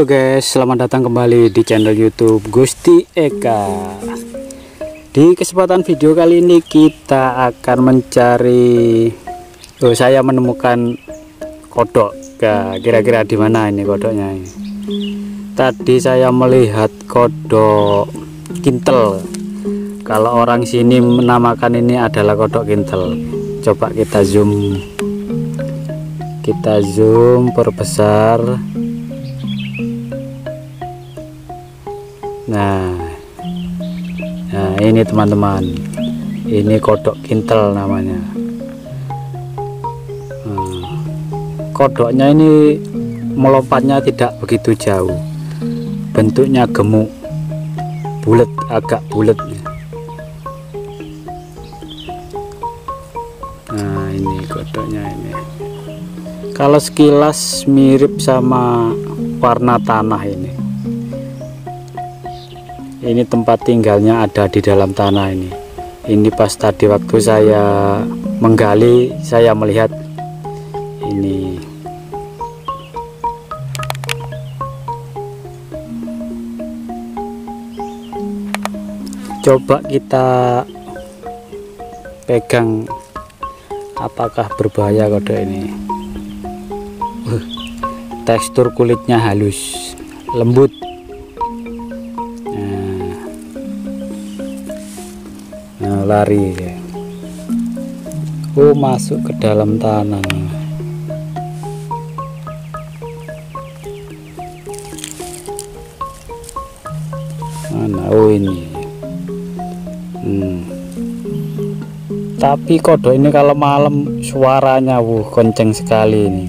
Halo guys, selamat datang kembali di channel YouTube Gusti Eka. Di kesempatan video kali ini kita akan mencari saya menemukan kodok. Kira-kira di mana ini kodoknya ini? Tadi saya melihat kodok kintel. Kalau orang sini menamakan ini adalah kodok kintel. Coba kita zoom. Kita zoom perbesar. Nah ini teman-teman, ini kodok kintel namanya. Kodoknya ini melompatnya tidak begitu jauh, bentuknya gemuk, bulat, agak bulat. Nah ini kodoknya ini. Kalau sekilas mirip sama warna tanah ini. Ini tempat tinggalnya ada di dalam tanah ini. Ini pas tadi waktu saya menggali, saya melihat ini. Coba kita pegang, apakah berbahaya kodok ini? Tekstur kulitnya halus, lembut. Nah, lari ya. Masuk ke dalam tanah. Mana? Ini. Tapi kodok ini kalau malam suaranya kenceng sekali ini.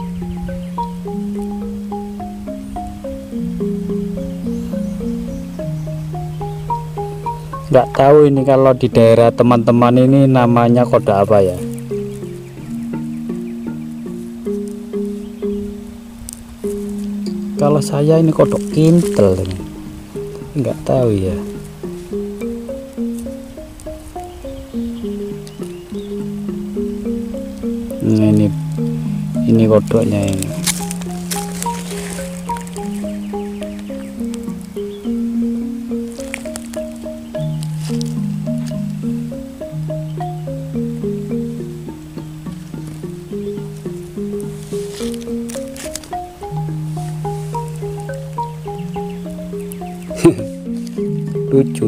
Nggak tahu ini kalau di daerah teman-teman ini namanya kodok apa ya. Kalau saya ini kodok kintel ini. Nggak tahu ya. Nah, ini kodoknya ini. Lucu,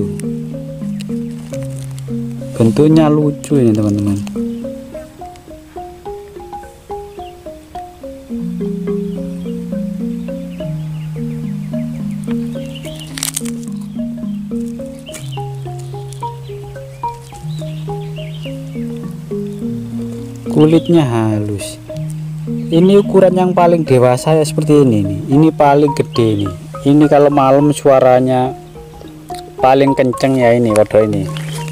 bentuknya lucu ini teman-teman. Kulitnya halus. Ini ukuran yang paling dewasa ya seperti ini nih. Ini paling gede nih. Ini kalau malam suaranya paling kenceng ya ini kodok ini.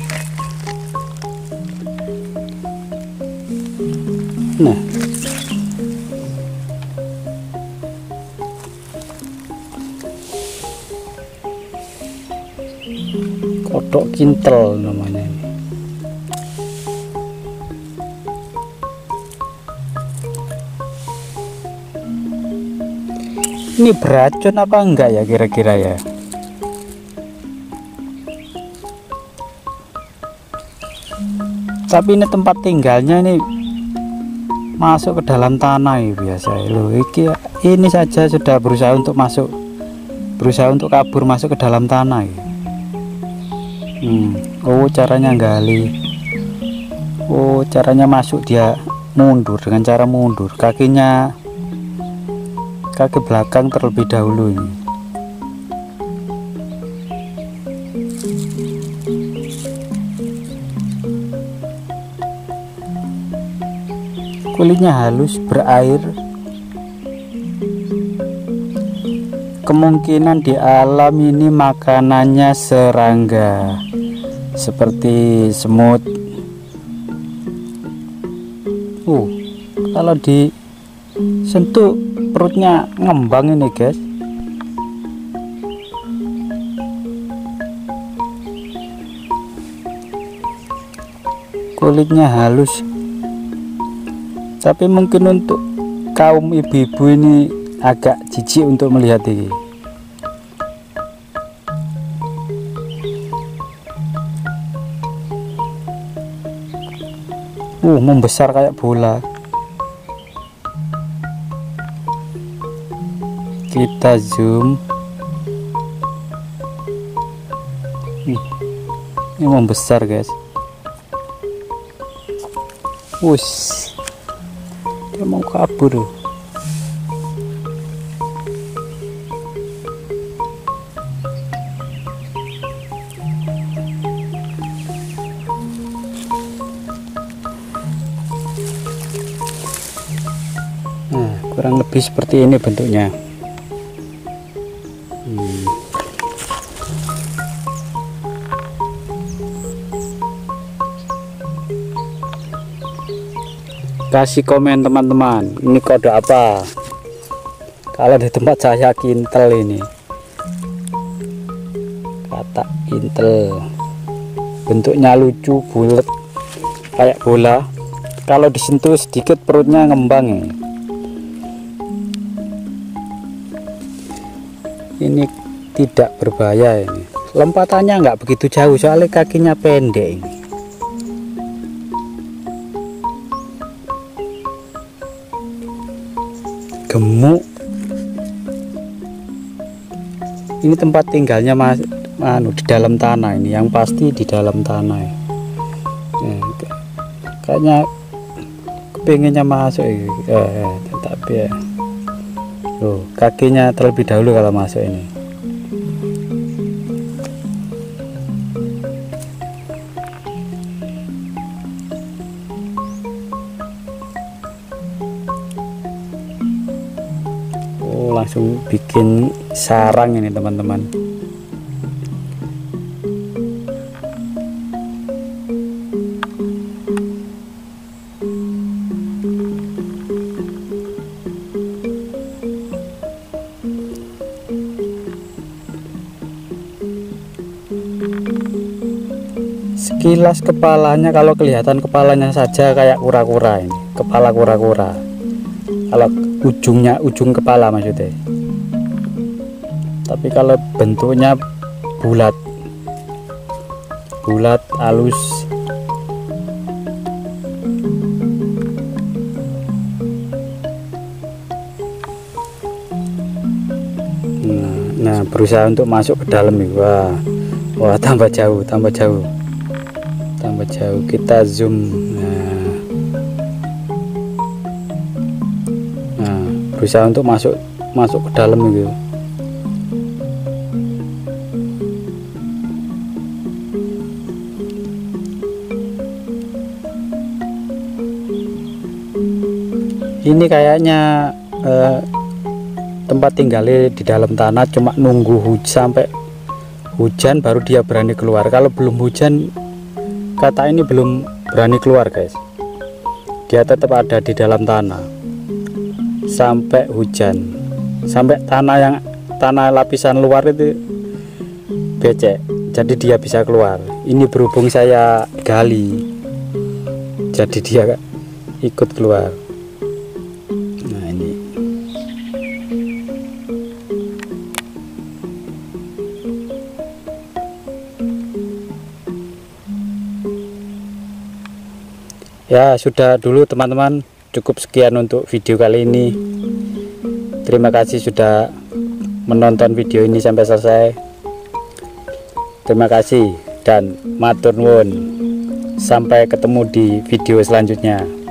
Nah, kodok kintel namanya ini. Ini beracun apa enggak ya kira-kira ya? Tapi ini tempat tinggalnya ini masuk ke dalam tanah ya biasa loh. Ini saja sudah berusaha untuk kabur masuk ke dalam tanah ya. Caranya gali. Caranya masuk, dia mundur dengan cara mundur, kaki belakang terlebih dahulu ini. Kulitnya halus, berair. Kemungkinan di alam ini makanannya serangga seperti semut. Kalau disentuh perutnya ngembang ini guys. Kulitnya halus. Tapi mungkin untuk kaum ibu-ibu ini agak jijik untuk melihat ini. Membesar kayak bola. Kita zoom. Ini membesar guys. Dia mau kabur. Nah, kurang lebih seperti ini bentuknya. Kasih komen teman-teman, ini kode apa? Kalau di tempat saya kintel ini, kata kintel, bentuknya lucu, bulat kayak bola. Kalau disentuh sedikit perutnya ngembang. Ini tidak berbahaya ini. Lompatannya nggak begitu jauh soalnya kakinya pendek ini. Gemuk. Ini tempat tinggalnya di dalam tanah ini, yang pasti di dalam tanah. Kayaknya kepengennya masuk tapi ya. Loh, kakinya terlebih dahulu kalau masuk ini. Langsung bikin sarang ini teman-teman. Sekilas kepalanya, kalau kelihatan kepalanya saja kayak kura-kura ini, kepala kura-kura. Kalau ujung kepala maksudnya. Tapi kalau bentuknya bulat halus. Nah, berusaha untuk masuk ke dalam nih. Wah, tambah jauh. Kita zoom. Berusaha untuk masuk ke dalam gitu. Ini kayaknya tempat tinggalnya di dalam tanah, cuma nunggu sampai hujan baru dia berani keluar. Kalau belum hujan, kata ini belum berani keluar guys. Dia tetap ada di dalam tanah sampai hujan, sampai tanah lapisan luar itu becek, jadi dia bisa keluar. Ini berhubung saya gali, jadi dia ikut keluar. Nah, ini ya sudah dulu teman-teman. Cukup sekian untuk video kali ini. Terima kasih sudah menonton video ini sampai selesai. Terima kasih dan matur nuwun. Sampai ketemu di video selanjutnya.